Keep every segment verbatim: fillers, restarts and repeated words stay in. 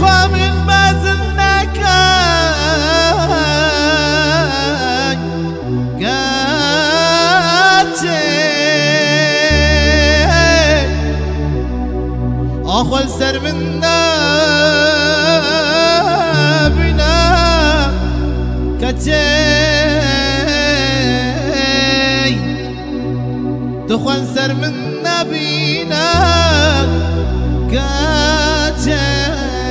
الخوام المازلناك قاتي أخوال سر منا بنا كاتي دخل سر منا بنا كاتي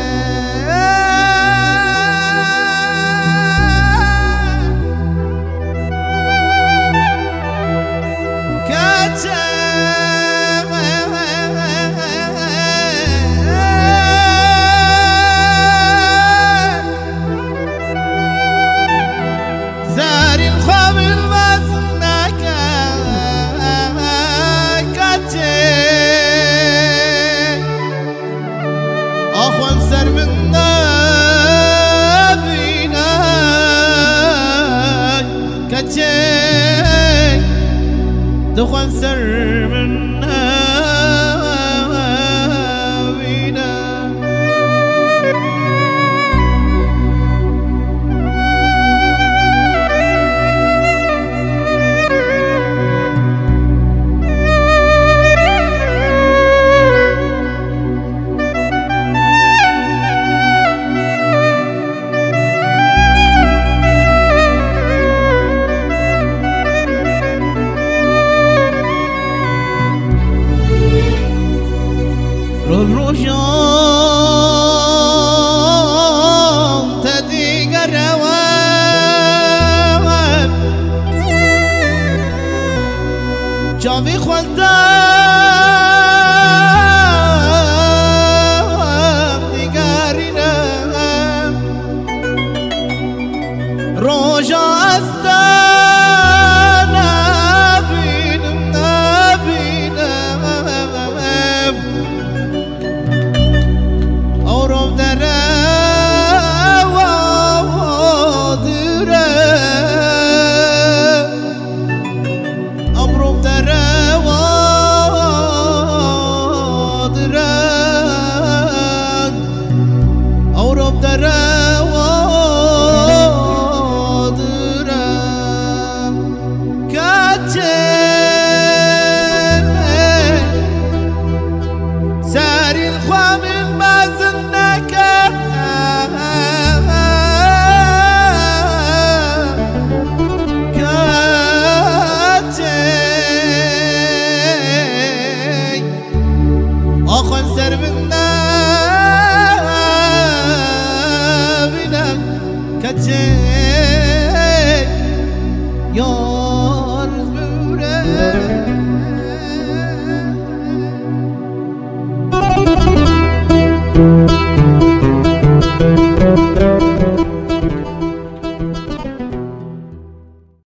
زاري الخوام المازناك كاتي أخوان سر منا بينا كاتي دخوان سر منا بينا الرجال تديق الرواب جافي خلدام ديقارنا رجا أستانا بيننا بينا أورب درا وادرا أورب درا وادرا أورب درا وادرا كاتي ساري الخوام المازلناك كاتي أخوان سر منا بنا كاتي يا